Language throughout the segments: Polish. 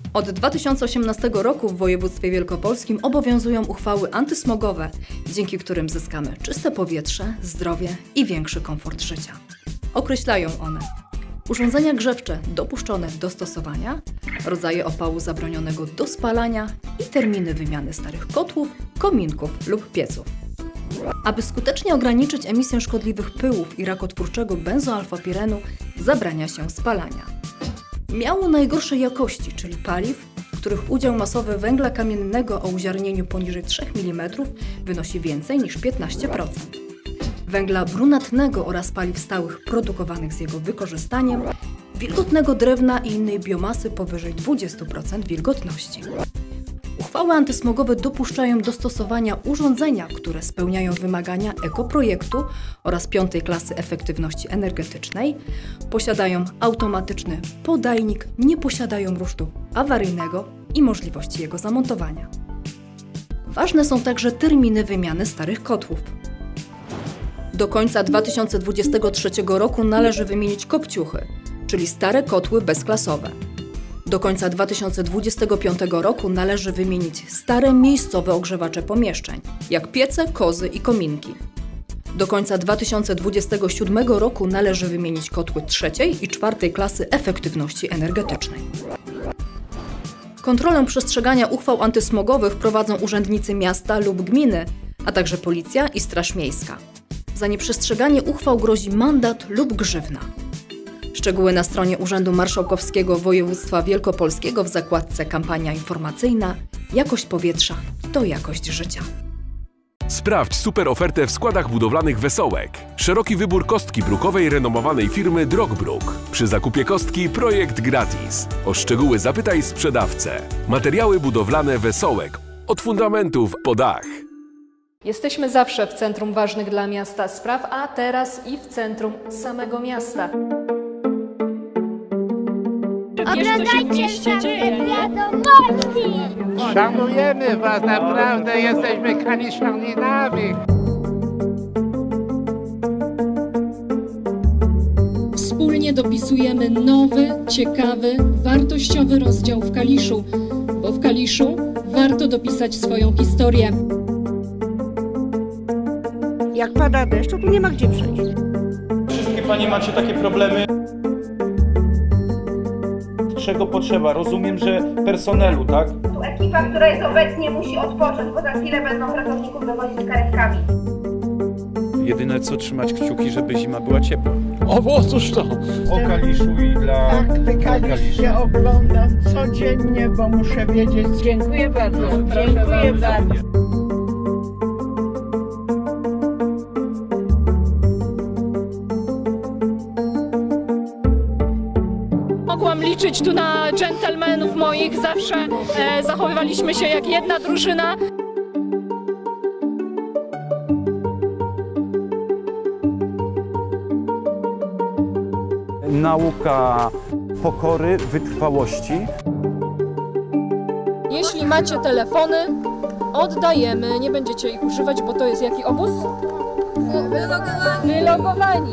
Od 2018 roku w województwie wielkopolskim obowiązują uchwały antysmogowe, dzięki którym zyskamy czyste powietrze, zdrowie i większy komfort życia. Określają one urządzenia grzewcze dopuszczone do stosowania, rodzaje opału zabronionego do spalania i terminy wymiany starych kotłów, kominków lub pieców. Aby skutecznie ograniczyć emisję szkodliwych pyłów i rakotwórczego benzoalfapirenu, zabrania się spalania miało najgorszej jakości, czyli paliw, których udział masowy węgla kamiennego o uziarnieniu poniżej 3 mm wynosi więcej niż 15%. Węgla brunatnego oraz paliw stałych produkowanych z jego wykorzystaniem, wilgotnego drewna i innej biomasy powyżej 20% wilgotności. Uchwały antysmogowe dopuszczają do stosowania urządzenia, które spełniają wymagania ekoprojektu oraz 5. klasy efektywności energetycznej, posiadają automatyczny podajnik, nie posiadają rusztu awaryjnego i możliwości jego zamontowania. Ważne są także terminy wymiany starych kotłów. Do końca 2023 roku należy wymienić kopciuchy, czyli stare kotły bezklasowe. Do końca 2025 roku należy wymienić stare miejscowe ogrzewacze pomieszczeń, jak piece, kozy i kominki. Do końca 2027 roku należy wymienić kotły 3. i 4. klasy efektywności energetycznej. Kontrolę przestrzegania uchwał antysmogowych prowadzą urzędnicy miasta lub gminy, a także policja i straż miejska. Za nieprzestrzeganie uchwał grozi mandat lub grzywna. Szczegóły na stronie Urzędu Marszałkowskiego Województwa Wielkopolskiego w zakładce Kampania informacyjna „Jakość powietrza to jakość życia”. Sprawdź super ofertę w składach budowlanych Wesołek. Szeroki wybór kostki brukowej renomowanej firmy Drogbruk. Przy zakupie kostki projekt gratis. O szczegóły zapytaj sprzedawcę. Materiały budowlane Wesołek. Od fundamentów po dach. Jesteśmy zawsze w centrum ważnych dla miasta spraw, a teraz i w centrum samego miasta. Oglądajcie nasze wiadomości! Szanujemy was, naprawdę jesteśmy kaliszani nawi. Wspólnie dopisujemy nowy, ciekawy, wartościowy rozdział w Kaliszu, bo w Kaliszu warto dopisać swoją historię. Jak pada deszcz, to tu nie ma gdzie przejść. Wszystkie panie macie takie problemy. Czego potrzeba? Rozumiem, że personelu, tak? Tu ekipa, która jest obecnie, musi odpocząć, bo za chwilę będą pracowników dowozić karetkami. Jedyne co trzymać kciuki, żeby zima była ciepła. Otóż to! O Kaliszu i dla... Tak, te Kalisze oglądam codziennie, bo muszę wiedzieć. Dziękuję bardzo. Dziękuję bardzo. Mogłam liczyć tu na dżentelmenów moich, zawsze zachowywaliśmy się jak jedna drużyna. Nauka pokory, wytrwałości. Jeśli macie telefony, oddajemy, nie będziecie ich używać, bo to jest jaki obóz? Wylogowani.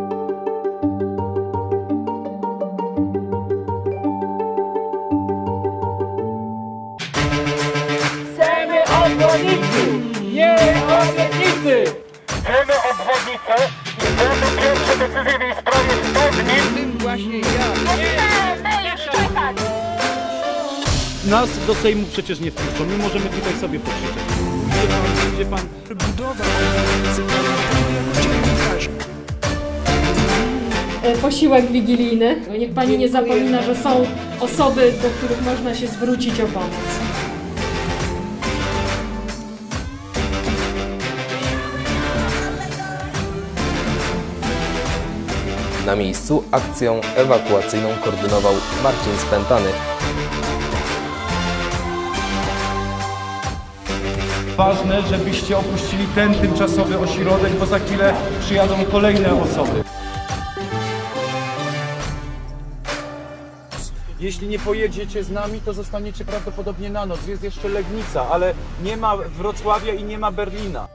Chcemy obwodnicy, nie obietnicy! Chcemy obwodnicę i chcemy pierwsze decyzje w tej sprawie w 100 dni. Tym właśnie ja. Chcemy już czekać! Nas do Sejmu przecież nie wpuszczą, my możemy tutaj sobie pokrzyczeć. Gdzie pan... Posiłek wigilijny. Niech pani nie zapomina, że są osoby, do których można się zwrócić o pomoc. Na miejscu akcję ewakuacyjną koordynował Marcin Spętany. Ważne, żebyście opuścili ten tymczasowy ośrodek, bo za chwilę przyjadą kolejne osoby. Jeśli nie pojedziecie z nami, to zostaniecie prawdopodobnie na noc. Jest jeszcze Legnica, ale nie ma Wrocławia i nie ma Berlina.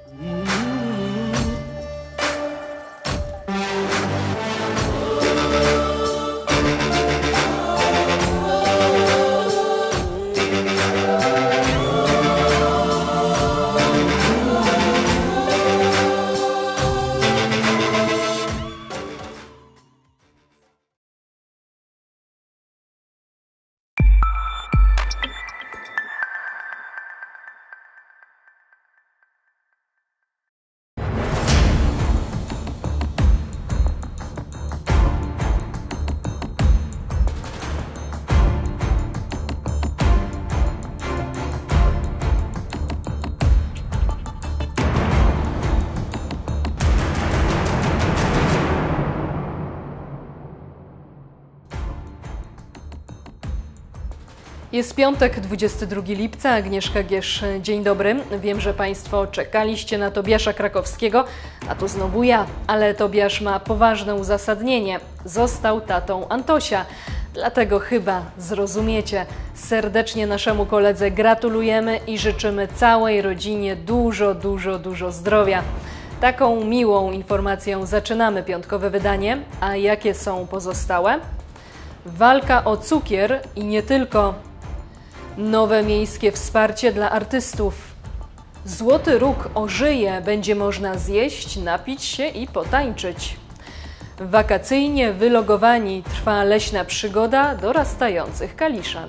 Jest piątek, 22 lipca, Agnieszka Giesz. Dzień dobry. Wiem, że Państwo czekaliście na Tobiasza Krakowskiego, a tu znowu ja. Ale Tobiasz ma poważne uzasadnienie. Został tatą Antosia. Dlatego chyba zrozumiecie. Serdecznie naszemu koledze gratulujemy i życzymy całej rodzinie dużo zdrowia. Taką miłą informacją zaczynamy piątkowe wydanie. A jakie są pozostałe? Walka o cukier i nie tylko. Nowe miejskie wsparcie dla artystów. Złoty Róg ożyje, będzie można zjeść, napić się i potańczyć. Wakacyjnie wylogowani trwa leśna przygoda dorastających kaliszan.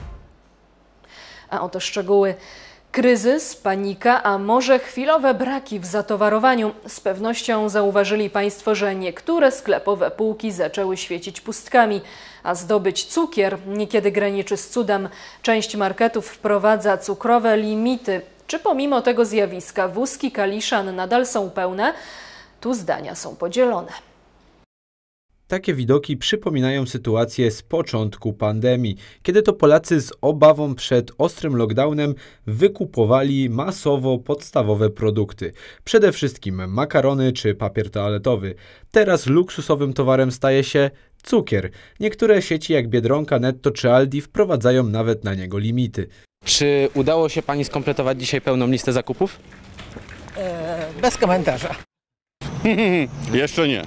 A oto szczegóły. Kryzys, panika, a może chwilowe braki w zatowarowaniu. Z pewnością zauważyli Państwo, że niektóre sklepowe półki zaczęły świecić pustkami, a zdobyć cukier niekiedy graniczy z cudem. Część marketów wprowadza cukrowe limity. Czy pomimo tego zjawiska wózki kaliszan nadal są pełne? Tu zdania są podzielone. Takie widoki przypominają sytuację z początku pandemii, kiedy to Polacy z obawą przed ostrym lockdownem wykupowali masowo podstawowe produkty. Przede wszystkim makarony czy papier toaletowy. Teraz luksusowym towarem staje się cukier. Niektóre sieci jak Biedronka, Netto czy Aldi wprowadzają nawet na niego limity. Czy udało się Pani skompletować dzisiaj pełną listę zakupów? Bez komentarza. Jeszcze nie.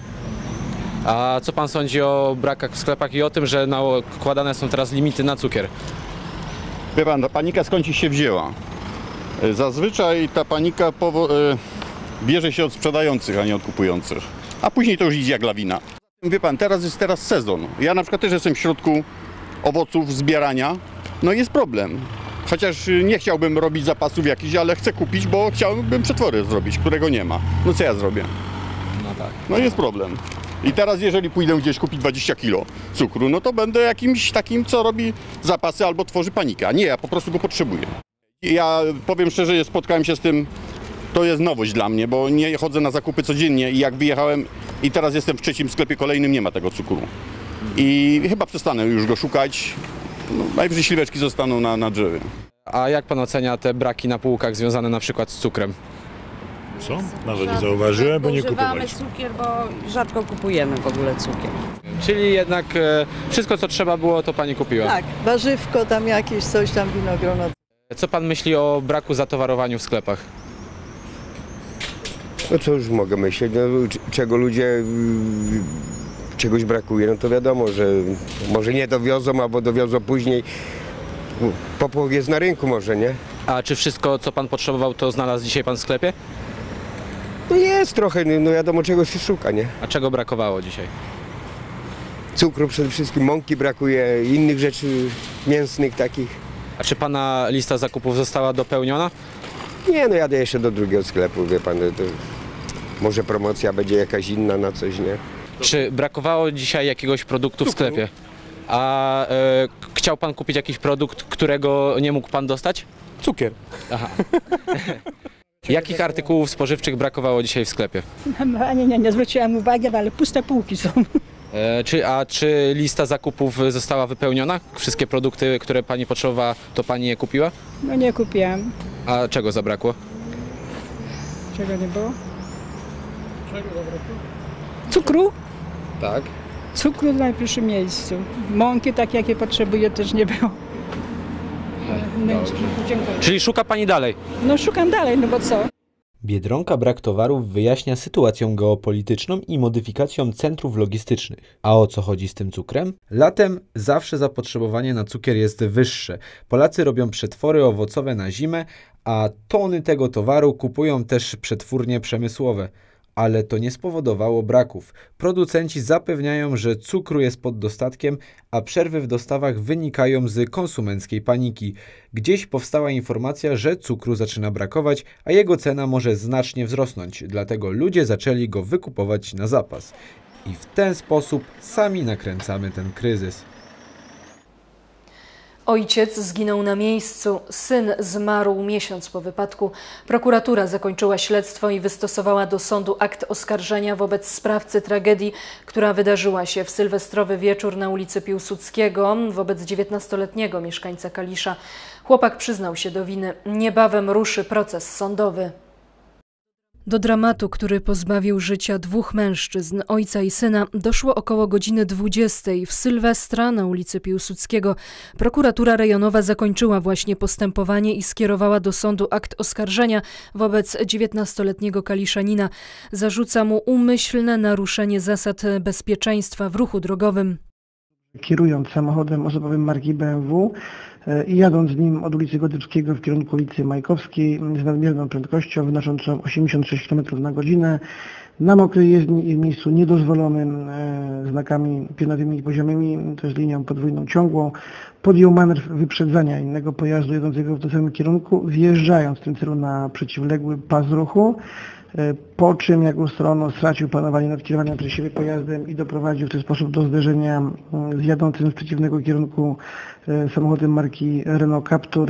A co Pan sądzi o brakach w sklepach i o tym, że nakładane są teraz limity na cukier? Wie pan, ta panika skąd się wzięła? Zazwyczaj ta panika bierze się od sprzedających, a nie od kupujących. A później to już idzie jak lawina. Wie pan, teraz jest sezon. Ja na przykład też jestem w środku owoców, zbierania. No jest problem. Chociaż nie chciałbym robić zapasów jakichś, ale chcę kupić, bo chciałbym przetwory zrobić, którego nie ma. No co ja zrobię? No tak. No jest problem. I teraz jeżeli pójdę gdzieś kupić 20 kg cukru, no to będę jakimś takim, co robi zapasy albo tworzy panikę. A nie, ja po prostu go potrzebuję. Ja powiem szczerze, spotkałem się z tym, to jest nowość dla mnie, bo nie chodzę na zakupy codziennie i jak wyjechałem i teraz jestem w trzecim sklepie kolejnym, nie ma tego cukru. I chyba przestanę już go szukać, no, najwyżej śliweczki zostaną na drzewie. A jak Pan ocenia te braki na półkach związane na przykład z cukrem? Co? Nawet nie zauważyłem, bo nie kupowaliśmy. Używamy cukier, bo rzadko kupujemy w ogóle cukier. Czyli jednak wszystko, co trzeba było, to Pani kupiła? Tak, warzywko tam jakieś, coś tam, winogrono. Co Pan myśli o braku zatowarowaniu w sklepach? No co już mogę myśleć, no, czego ludzie czegoś brakuje, no to wiadomo, że może nie dowiozą, albo dowiozą później. Popłoch jest na rynku może, nie? A czy wszystko, co Pan potrzebował, to znalazł dzisiaj Pan w sklepie? No jest trochę, no wiadomo, czego się szuka, nie? A czego brakowało dzisiaj? Cukru przede wszystkim, mąki brakuje, innych rzeczy mięsnych takich. A czy Pana lista zakupów została dopełniona? Nie, no jadę jeszcze do drugiego sklepu, wie Pan, to może promocja będzie jakaś inna na coś, nie? Czy brakowało dzisiaj jakiegoś produktu w sklepie? A chciał Pan kupić jakiś produkt, którego nie mógł Pan dostać? Cukier. Aha. Jakich artykułów spożywczych brakowało dzisiaj w sklepie? Nie zwróciłam uwagi, ale puste półki są. Czy lista zakupów została wypełniona? Wszystkie produkty, które Pani potrzebowała, to Pani je kupiła? No nie kupiłam. A czego zabrakło? Czego nie było? Cukru? Tak. Cukru na pierwszym miejscu. Mąki, tak jakie potrzebuję, też nie było. Dziękuję. Czyli szuka Pani dalej? No szukam dalej, no bo co? Biedronka brak towarów wyjaśnia sytuacją geopolityczną i modyfikacją centrów logistycznych. A o co chodzi z tym cukrem? Latem zawsze zapotrzebowanie na cukier jest wyższe. Polacy robią przetwory owocowe na zimę, a tony tego towaru kupują też przetwórnie przemysłowe. Ale to nie spowodowało braków. Producenci zapewniają, że cukru jest pod dostatkiem, a przerwy w dostawach wynikają z konsumenckiej paniki. Gdzieś powstała informacja, że cukru zaczyna brakować, a jego cena może znacznie wzrosnąć, dlatego ludzie zaczęli go wykupować na zapas. I w ten sposób sami nakręcamy ten kryzys. Ojciec zginął na miejscu, syn zmarł miesiąc po wypadku. Prokuratura zakończyła śledztwo i wystosowała do sądu akt oskarżenia wobec sprawcy tragedii, która wydarzyła się w sylwestrowy wieczór na ulicy Piłsudskiego wobec 19-letniego mieszkańca Kalisza. Chłopak przyznał się do winy. Niebawem ruszy proces sądowy. Do dramatu, który pozbawił życia dwóch mężczyzn, ojca i syna, doszło około godziny 20 w Sylwestra na ulicy Piłsudskiego. Prokuratura rejonowa zakończyła właśnie postępowanie i skierowała do sądu akt oskarżenia wobec 19-letniego kaliszanina. Zarzuca mu umyślne naruszenie zasad bezpieczeństwa w ruchu drogowym. Kierując samochodem osobowym marki BMW i jadąc nim od ulicy Gotyckiego w kierunku ulicy Majkowskiej z nadmierną prędkością wynoszącą 86 km na godzinę na mokrej jezdni i w miejscu niedozwolonym znakami pionowymi i poziomymi, to jest linią podwójną ciągłą, podjął manewr wyprzedzania innego pojazdu jadącego w tym samym kierunku, wjeżdżając w tym celu na przeciwległy pas ruchu, po czym jak ustalano stracił panowanie nad kierowaniem przez siebie pojazdem i doprowadził w ten sposób do zderzenia z jadącym z przeciwnego kierunku samochodem marki Renault Captur.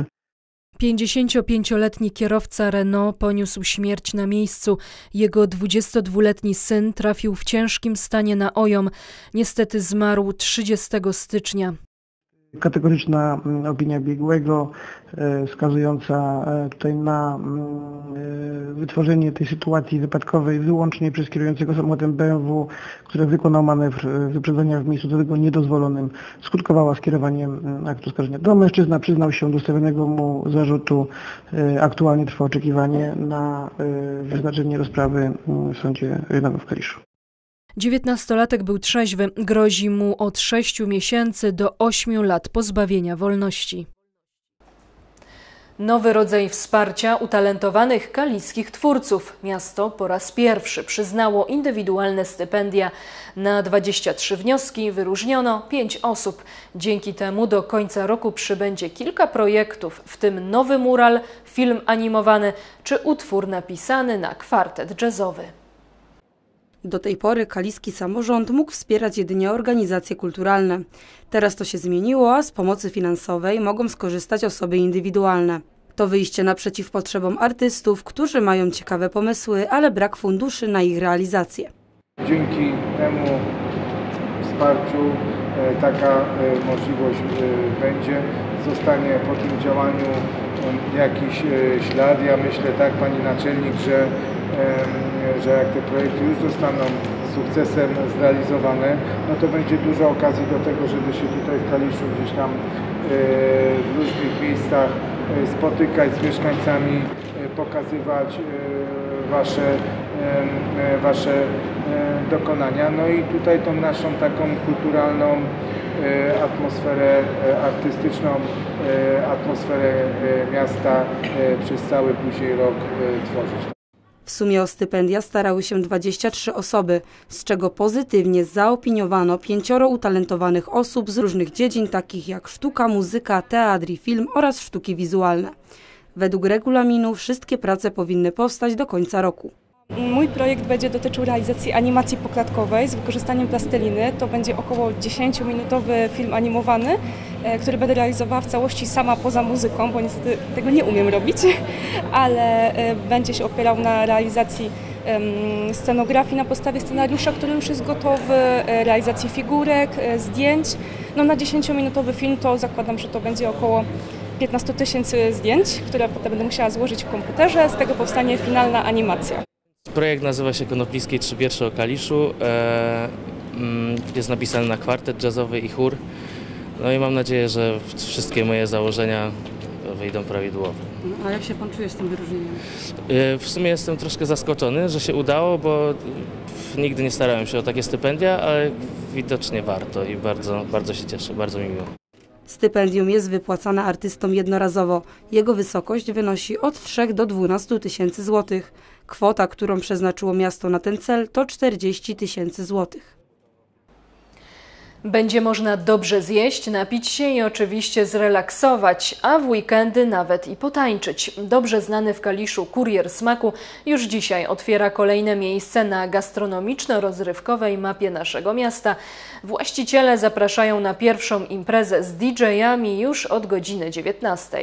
55-letni kierowca Renault poniósł śmierć na miejscu. Jego 22-letni syn trafił w ciężkim stanie na OJOM. Niestety zmarł 30 stycznia. Kategoryczna opinia biegłego wskazująca tutaj na wytworzenie tej sytuacji wypadkowej wyłącznie przez kierującego samochodem BMW, który wykonał manewr wyprzedzenia w miejscu do tego niedozwolonym, skutkowała skierowaniem aktu oskarżenia. Do mężczyzna przyznał się do stawionego mu zarzutu. Aktualnie trwa oczekiwanie na wyznaczenie rozprawy w sądzie rejonowym w Kaliszu. 19-latek był trzeźwy, grozi mu od 6 miesięcy do 8 lat pozbawienia wolności. Nowy rodzaj wsparcia utalentowanych kaliskich twórców. Miasto po raz pierwszy przyznało indywidualne stypendia. Na 23 wnioski wyróżniono 5 osób. Dzięki temu do końca roku przybędzie kilka projektów, w tym nowy mural, film animowany czy utwór napisany na kwartet jazzowy. Do tej pory kaliski samorząd mógł wspierać jedynie organizacje kulturalne. Teraz to się zmieniło, a z pomocy finansowej mogą skorzystać osoby indywidualne. To wyjście naprzeciw potrzebom artystów, którzy mają ciekawe pomysły, ale brak funduszy na ich realizację. Dzięki temu wsparciu taka możliwość będzie. Zostanie po tym działaniu jakiś ślad. Ja myślę tak, pani naczelnik, że jak te projekty już zostaną sukcesem zrealizowane, no to będzie dużo okazji do tego, żeby się tutaj w Kaliszu gdzieś tam w różnych miejscach spotykać z mieszkańcami, pokazywać wasze dokonania. No i tutaj tą naszą taką kulturalną atmosferę artystyczną, atmosferę miasta przez cały później rok tworzyć. W sumie o stypendia starały się 23 osoby, z czego pozytywnie zaopiniowano 5 utalentowanych osób z różnych dziedzin, takich jak sztuka, muzyka, teatr i film oraz sztuki wizualne. Według regulaminu wszystkie prace powinny powstać do końca roku. Mój projekt będzie dotyczył realizacji animacji poklatkowej z wykorzystaniem plasteliny. To będzie około 10-minutowy film animowany, który będę realizowała w całości sama poza muzyką, bo niestety tego nie umiem robić, ale będzie się opierał na realizacji scenografii na podstawie scenariusza, który już jest gotowy, realizacji figurek, zdjęć. No na 10-minutowy film to zakładam, że to będzie około 15 000 zdjęć, które potem będę musiała złożyć w komputerze. Z tego powstanie finalna animacja. Projekt nazywa się Konoplickiej 3 wiersze o Kaliszu. Jest napisany na kwartet jazzowy i chór. No i mam nadzieję, że wszystkie moje założenia wyjdą prawidłowo. A jak się pan czuje z tym wyróżnieniem? W sumie jestem troszkę zaskoczony, że się udało, bo nigdy nie starałem się o takie stypendia, ale widocznie warto i bardzo się cieszę, bardzo mi miło. Stypendium jest wypłacane artystom jednorazowo. Jego wysokość wynosi od 3 do 12 tysięcy złotych. Kwota, którą przeznaczyło miasto na ten cel, to 40 000 złotych. Będzie można dobrze zjeść, napić się i oczywiście zrelaksować, a w weekendy nawet i potańczyć. Dobrze znany w Kaliszu Kurier Smaku już dzisiaj otwiera kolejne miejsce na gastronomiczno-rozrywkowej mapie naszego miasta. Właściciele zapraszają na pierwszą imprezę z DJ-ami już od godziny 19.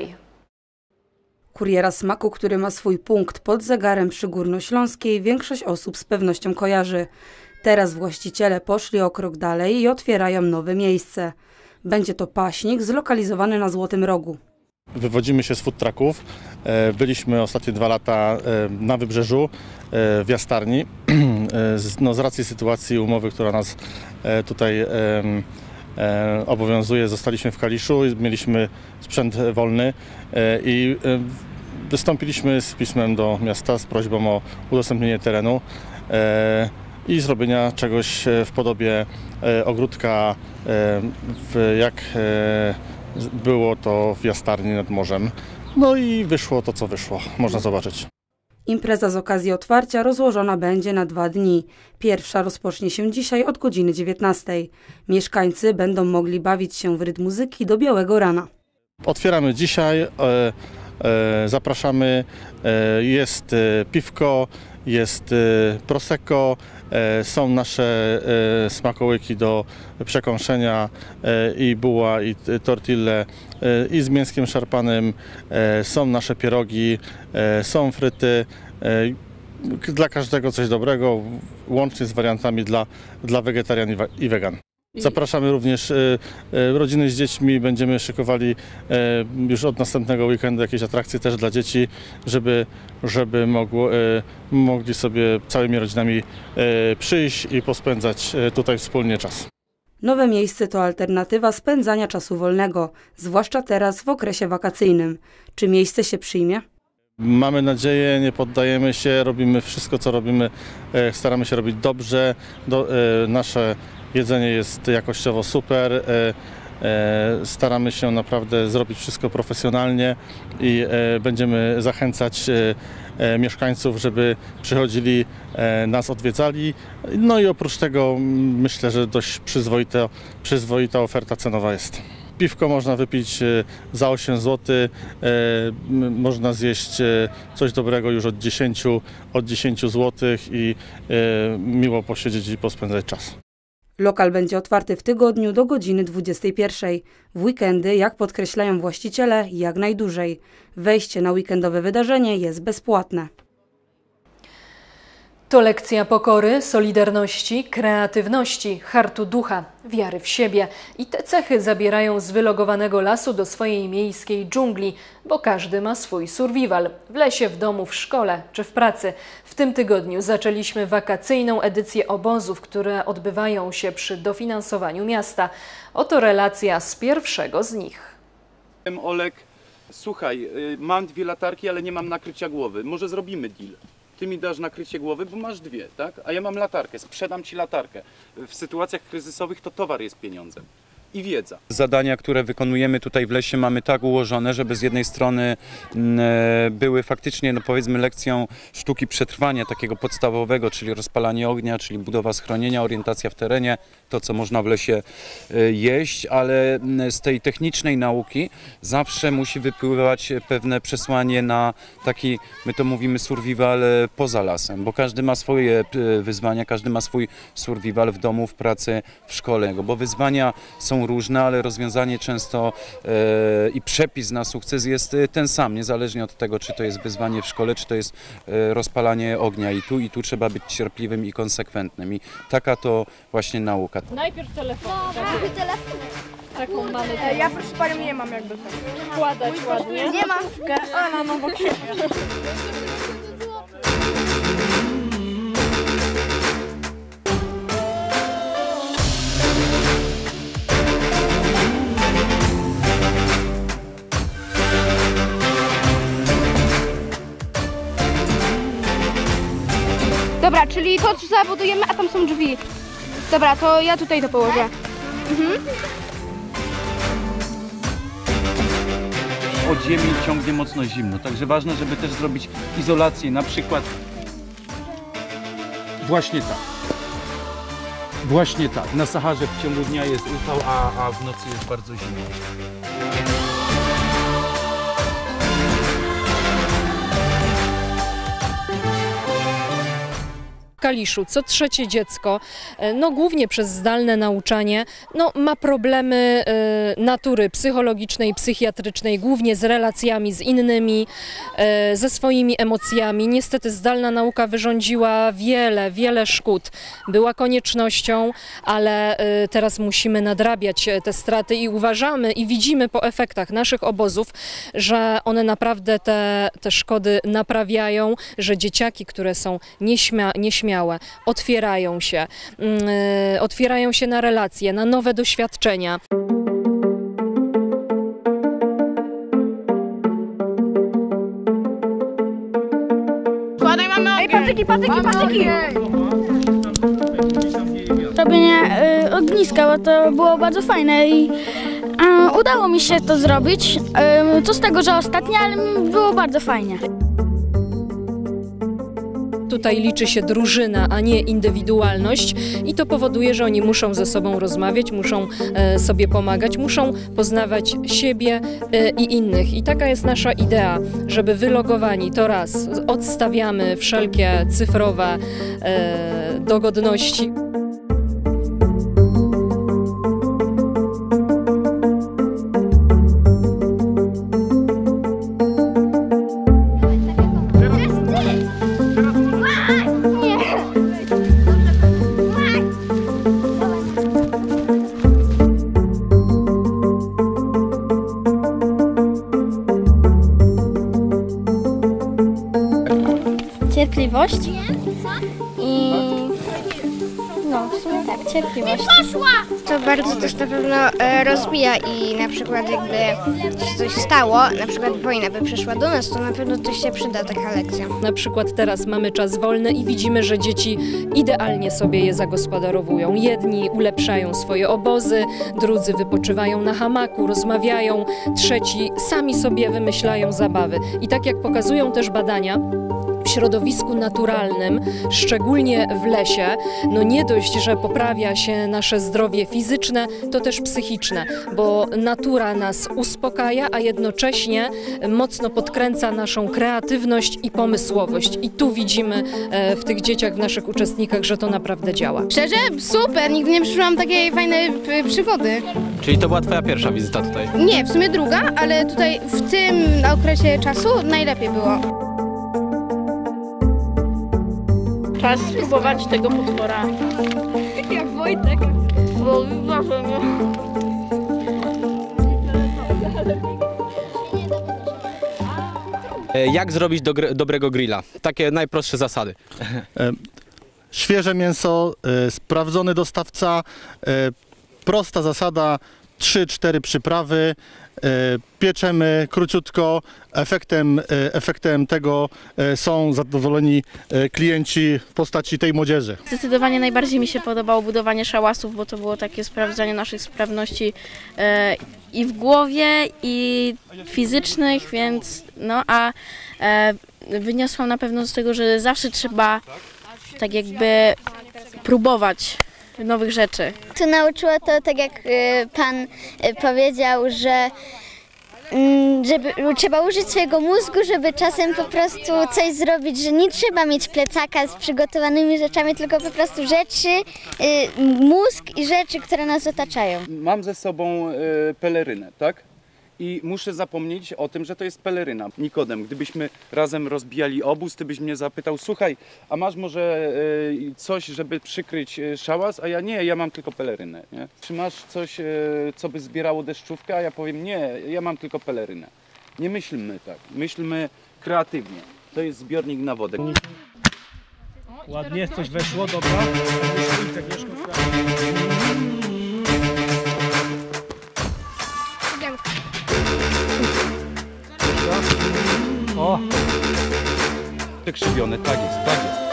Kuriera Smaku, który ma swój punkt pod zegarem przy Górnośląskiej, większość osób z pewnością kojarzy. Teraz właściciele poszli o krok dalej i otwierają nowe miejsce. Będzie to paśnik zlokalizowany na Złotym Rogu. Wywodzimy się z food trucków. Byliśmy ostatnie 2 lata na Wybrzeżu, w Jastarni. Z racji sytuacji umowy, która nas tutaj obowiązuje, zostaliśmy w Kaliszu, mieliśmy sprzęt wolny i wystąpiliśmy z pismem do miasta z prośbą o udostępnienie terenu i zrobienia czegoś w podobie ogródka, jak było to w Jastarni nad morzem. No i wyszło to, co wyszło, można zobaczyć. Impreza z okazji otwarcia rozłożona będzie na 2 dni. Pierwsza rozpocznie się dzisiaj od godziny 19. Mieszkańcy będą mogli bawić się w rytm muzyki do białego rana. Otwieramy dzisiaj, zapraszamy, jest piwko, jest prosecco, są nasze smakołyki do przekąszenia i buła, i tortille, i z mięskiem szarpanym, są nasze pierogi, są fryty, dla każdego coś dobrego, łącznie z wariantami dla wegetarian i wegan. Zapraszamy również rodziny z dziećmi, będziemy szykowali już od następnego weekendu jakieś atrakcje też dla dzieci, żeby mogli sobie całymi rodzinami przyjść i pospędzać tutaj wspólnie czas. Nowe miejsce to alternatywa spędzania czasu wolnego, zwłaszcza teraz w okresie wakacyjnym. Czy miejsce się przyjmie? Mamy nadzieję, nie poddajemy się, robimy wszystko, co robimy, staramy się robić dobrze. Nasze jedzenie jest jakościowo super, staramy się naprawdę zrobić wszystko profesjonalnie i będziemy zachęcać mieszkańców, żeby przychodzili, nas odwiedzali. No i oprócz tego myślę, że dość przyzwoita oferta cenowa jest. Piwko można wypić za 8 zł, można zjeść coś dobrego już od 10 zł i miło posiedzieć i pospędzać czas. Lokal będzie otwarty w tygodniu do godziny 21. W weekendy, jak podkreślają właściciele, jak najdłużej. Wejście na weekendowe wydarzenie jest bezpłatne. To lekcja pokory, solidarności, kreatywności, hartu ducha, wiary w siebie. I te cechy zabierają z wylogowanego lasu do swojej miejskiej dżungli, bo każdy ma swój survival. W lesie, w domu, w szkole czy w pracy. W tym tygodniu zaczęliśmy wakacyjną edycję obozów, które odbywają się przy dofinansowaniu miasta. Oto relacja z pierwszego z nich. Olek, słuchaj, mam 2 latarki, ale nie mam nakrycia głowy. Może zrobimy deal. Ty mi dasz nakrycie głowy, bo masz 2, tak? A ja mam latarkę, sprzedam ci latarkę. W sytuacjach kryzysowych to towar jest pieniądzem i wiedza. Zadania, które wykonujemy tutaj w lesie, mamy tak ułożone, żeby z jednej strony były faktycznie, no powiedzmy, lekcją sztuki przetrwania takiego podstawowego, czyli rozpalanie ognia, czyli budowa schronienia, orientacja w terenie, to co można w lesie jeść, ale z tej technicznej nauki zawsze musi wypływać pewne przesłanie na taki, my to mówimy, survival poza lasem, bo każdy ma swoje wyzwania, każdy ma swój survival w domu, w pracy, w szkole, bo wyzwania są różne, ale rozwiązanie często i przepis na sukces jest ten sam, niezależnie od tego, czy to jest wyzwanie w szkole, czy to jest rozpalanie ognia. I tu trzeba być cierpliwym i konsekwentnym. I taka to właśnie nauka. Najpierw telefon. telefon. Taką mamy. Ja proszę panią nie mam jakby tak. Wkładać ładnie. Nie mam. O, mam obok siebie. Dobra, czyli to zabudujemy, a tam są drzwi. Dobra, to ja tutaj to położę. Od ziemi ciągnie mocno zimno, także ważne, żeby też zrobić izolację, na przykład właśnie tak. Właśnie tak, na Saharze w ciągu dnia jest upał, a w nocy jest bardzo zimno. W Kaliszu co trzecie dziecko, no głównie przez zdalne nauczanie, no ma problemy natury psychologicznej, psychiatrycznej, głównie z relacjami z innymi, ze swoimi emocjami. Niestety zdalna nauka wyrządziła wiele szkód. Była koniecznością, ale teraz musimy nadrabiać te straty i uważamy i widzimy po efektach naszych obozów, że one naprawdę te szkody naprawiają, że dzieciaki, które są nieśmiałe, otwierają się na relacje, na nowe doświadczenia. Składaj, mamy ogień! Patyki! Robienie ogniska, bo to było bardzo fajne i udało mi się to zrobić. Co z tego, że ostatnie, ale było bardzo fajnie. Tutaj liczy się drużyna, a nie indywidualność i to powoduje, że oni muszą ze sobą rozmawiać, muszą sobie pomagać, muszą poznawać siebie i innych. I taka jest nasza idea, żeby wylogowani to raz odstawiamy wszelkie cyfrowe dogodności. Cierpliwość i no w sumie tak, cierpliwość. To bardzo też na pewno rozwija i na przykład jakby coś stało, na przykład wojna by przyszła do nas, to na pewno to się przyda taka lekcja. Na przykład teraz mamy czas wolny i widzimy, że dzieci idealnie sobie je zagospodarowują. Jedni ulepszają swoje obozy, drudzy wypoczywają na hamaku, rozmawiają, trzeci sami sobie wymyślają zabawy. I tak jak pokazują też badania, w środowisku naturalnym, szczególnie w lesie, no nie dość, że poprawia się nasze zdrowie fizyczne, to też psychiczne, bo natura nas uspokaja, a jednocześnie mocno podkręca naszą kreatywność i pomysłowość. I tu widzimy w tych dzieciach, w naszych uczestnikach, że to naprawdę działa. Szczerze? Super! Nigdy nie przeżyłam takiej fajnej przygody. Czyli to była twoja pierwsza wizyta tutaj? Nie, w sumie druga, ale tutaj w tym okresie czasu najlepiej było. Czas spróbować tego potwora. Jak Wojtek. Bo uważam. Jak zrobić dobrego grilla? Takie najprostsze zasady. Świeże mięso, sprawdzony dostawca, prosta zasada, 3-4 przyprawy, pieczemy króciutko, efektem tego są zadowoleni klienci w postaci tej młodzieży. Zdecydowanie najbardziej mi się podobało budowanie szałasów, bo to było takie sprawdzanie naszych sprawności i w głowie, i fizycznych, więc no a wyniosłam na pewno z tego, że zawsze trzeba tak jakby próbować nowych rzeczy. To nauczyło to, tak jak pan powiedział, że trzeba użyć swojego mózgu, żeby czasem po prostu coś zrobić, że nie trzeba mieć plecaka z przygotowanymi rzeczami, tylko po prostu rzeczy, mózg i rzeczy, które nas otaczają. Mam ze sobą pelerynę, tak? I muszę zapomnieć o tym, że to jest peleryna. Nikodem, gdybyśmy razem rozbijali obóz, ty byś mnie zapytał, słuchaj, a masz może coś, żeby przykryć szałas? A ja nie, ja mam tylko pelerynę. Nie? Czy masz coś, co by zbierało deszczówkę? A ja powiem, nie, ja mam tylko pelerynę. Nie myślmy tak, myślmy kreatywnie. To jest zbiornik na wodę. Ładnie, coś weszło, dobra. O! Przekrzywione, tak jest, tak jest.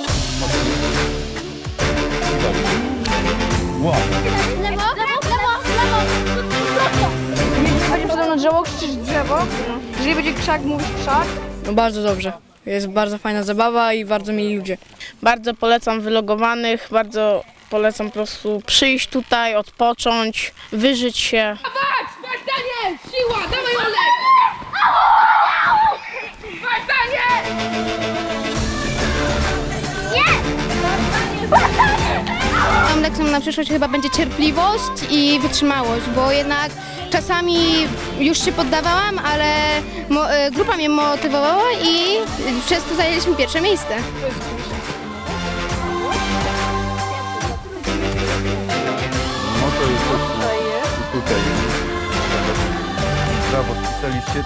Wow. Lewo, prosto! Będzie przede mną drzewo, krzyczysz drzewo. Jeżeli będzie krzak, mówisz krzak. No bardzo dobrze. Jest bardzo fajna zabawa i bardzo mili ludzie. Bardzo polecam wylogowanych, bardzo Polecam po prostu przyjść tutaj, odpocząć, wyżyć się. Dawaj, Spartanie! Siła! Dawaj, Olek! Spartanie! Moją lekcją na przyszłość chyba będzie cierpliwość i wytrzymałość, bo jednak czasami już się poddawałam, ale grupa mnie motywowała i przez to zajęliśmy pierwsze miejsce. No to jest tutaj. Brawo, spisaliście.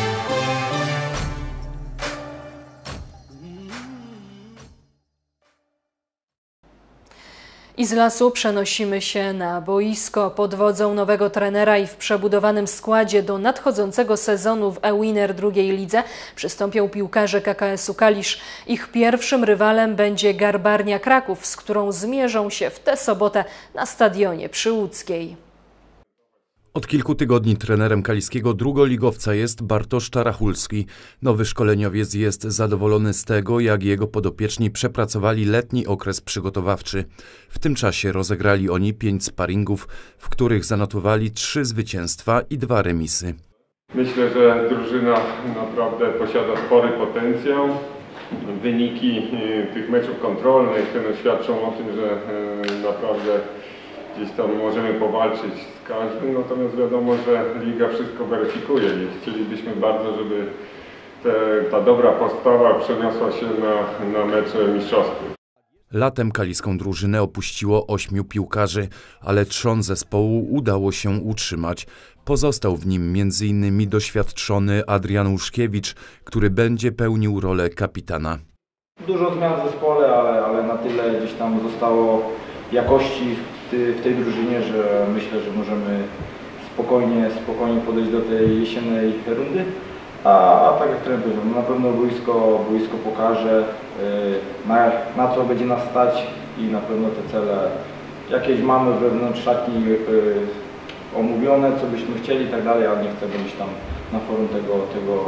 I z lasu przenosimy się na boisko. Pod wodzą nowego trenera i w przebudowanym składzie do nadchodzącego sezonu w e-Winner drugiej lidze przystąpią piłkarze KKS-u Kalisz. Ich pierwszym rywalem będzie Garbarnia Kraków, z którą zmierzą się w tę sobotę na stadionie przy Łódzkiej. Od kilku tygodni trenerem kaliskiego drugoligowca jest Bartosz Czarachulski. Nowy szkoleniowiec jest zadowolony z tego, jak jego podopieczni przepracowali letni okres przygotowawczy. W tym czasie rozegrali oni 5 sparingów, w których zanotowali 3 zwycięstwa i 2 remisy. Myślę, że drużyna naprawdę posiada spory potencjał. Wyniki tych meczów kontrolnych świadczą o tym, że naprawdę gdzieś tam możemy powalczyć z każdym, natomiast wiadomo, że liga wszystko weryfikuje i chcielibyśmy bardzo, żeby ta dobra postawa przeniosła się na mecze mistrzowskie. Latem kaliską drużynę opuściło 8 piłkarzy, ale trzon zespołu udało się utrzymać. Pozostał w nim m.in. doświadczony Adrian Łuszkiewicz, który będzie pełnił rolę kapitana. Dużo zmian w zespole, ale na tyle gdzieś tam zostało jakości w tej drużynie, że myślę, że możemy spokojnie podejść do tej jesiennej rundy. A tak jak trener powiedział, na pewno boisko pokaże, na co będzie nas stać i na pewno te cele jakieś mamy wewnątrz szatni omówione, co byśmy chcieli i tak dalej, ale nie chcę gdzieś tam na forum tego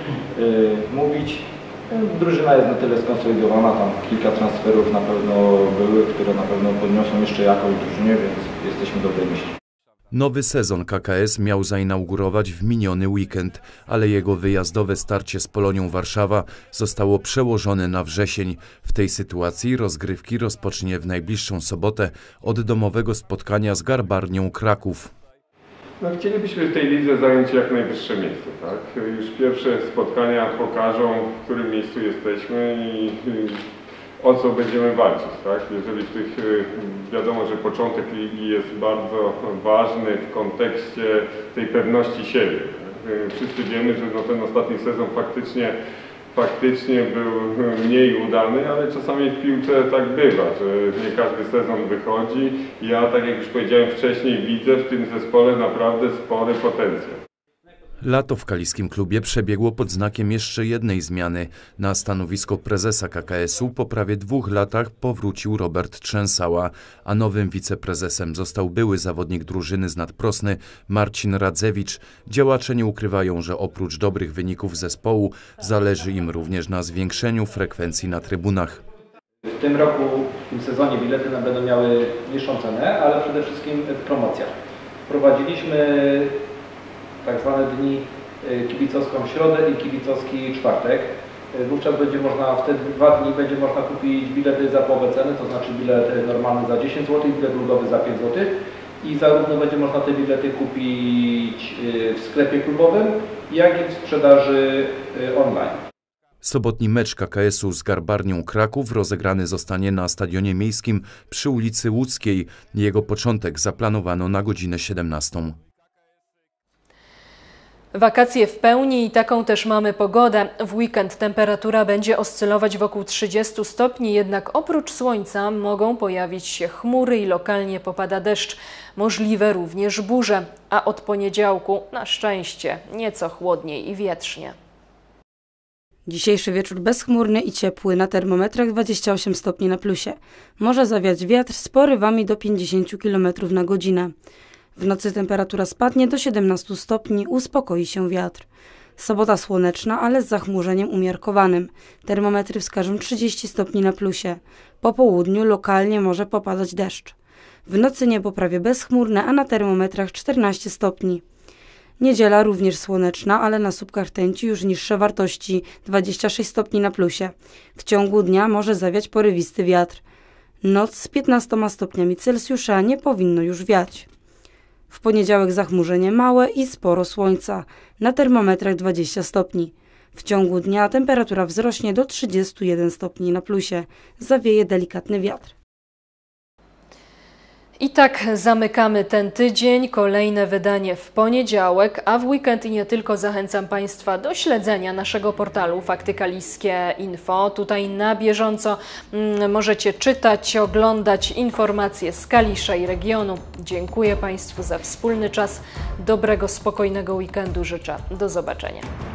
mówić. Drużyna jest na tyle skonsolidowana, tam kilka transferów na pewno były, które na pewno podniosą jeszcze jakość drużynie, więc jesteśmy dobrej myśli. Nowy sezon KKS miał zainaugurować w miniony weekend, ale jego wyjazdowe starcie z Polonią Warszawa zostało przełożone na wrzesień. W tej sytuacji rozgrywki rozpocznie w najbliższą sobotę od domowego spotkania z Garbarnią Kraków. No, chcielibyśmy w tej lidze zająć jak najwyższe miejsce, tak? Już pierwsze spotkania pokażą, w którym miejscu jesteśmy i o co będziemy walczyć, tak? Jeżeli w tych, wiadomo, że początek ligi jest bardzo ważny w kontekście tej pewności siebie. Wszyscy wiemy, że ten ostatni sezon faktycznie był mniej udany, ale czasami w piłce tak bywa, że nie każdy sezon wychodzi. Ja, tak jak już powiedziałem wcześniej, widzę w tym zespole naprawdę spory potencjał. Lato w kaliskim klubie przebiegło pod znakiem jeszcze jednej zmiany. Na stanowisko prezesa KKS-u po prawie 2 latach powrócił Robert Trzęsała, a nowym wiceprezesem został były zawodnik drużyny z Nadprosny Marcin Radzewicz. Działacze nie ukrywają, że oprócz dobrych wyników zespołu zależy im również na zwiększeniu frekwencji na trybunach. W tym roku, w tym sezonie bilety będą miały niższą cenę, ale przede wszystkim w promocjach. Wprowadziliśmy tak zwane dni kibicowską środę i kibicowski czwartek. Wówczas będzie można, w te 2 dni będzie można kupić bilety za połowę ceny, to znaczy bilet normalny za 10 zł, bilet ulgowy za 5 zł. I zarówno będzie można te bilety kupić w sklepie klubowym, jak i w sprzedaży online. Sobotni mecz KKS-u z Garbarnią Kraków rozegrany zostanie na stadionie miejskim przy ulicy Łódzkiej. Jego początek zaplanowano na godzinę 17. Wakacje w pełni i taką też mamy pogodę. W weekend temperatura będzie oscylować wokół 30 stopni, jednak oprócz słońca mogą pojawić się chmury i lokalnie popada deszcz. Możliwe również burze, a od poniedziałku na szczęście nieco chłodniej i wietrznie. Dzisiejszy wieczór bezchmurny i ciepły, na termometrach 28 stopni na plusie. Może zawiać wiatr z porywami do 50 km na godzinę. W nocy temperatura spadnie do 17 stopni, uspokoi się wiatr. Sobota słoneczna, ale z zachmurzeniem umiarkowanym. Termometry wskażą 30 stopni na plusie. Po południu lokalnie może popadać deszcz. W nocy niebo prawie bezchmurne, a na termometrach 14 stopni. Niedziela również słoneczna, ale na słupkach rtęci już niższe wartości, 26 stopni na plusie. W ciągu dnia może zawiać porywisty wiatr. Noc z 15 stopniami Celsjusza nie powinno już wiać. W poniedziałek zachmurzenie małe i sporo słońca, na termometrach 20 stopni. W ciągu dnia temperatura wzrośnie do 31 stopni na plusie, zawieje delikatny wiatr. I tak zamykamy ten tydzień. Kolejne wydanie w poniedziałek, a w weekend i nie tylko zachęcam Państwa do śledzenia naszego portalu Fakty Kaliskie Info. Tutaj na bieżąco możecie czytać, oglądać informacje z Kalisza i regionu. Dziękuję Państwu za wspólny czas. Dobrego, spokojnego weekendu życzę. Do zobaczenia.